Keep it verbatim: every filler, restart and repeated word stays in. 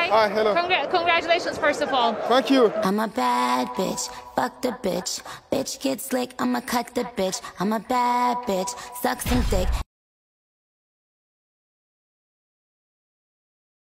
Hi. Hi, hello. Congra congratulations, first of all. Thank you. I'm a bad bitch, fuck the bitch. Bitch get slick, I'ma cut the bitch. I'm a bad bitch, suck some dick.